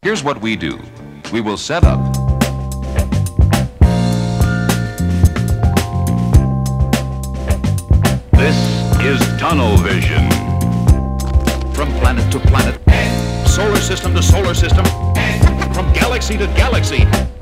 Here's what we do. We will set up. This is tunnel vision. From planet to planet. Solar system to solar system. From galaxy to galaxy.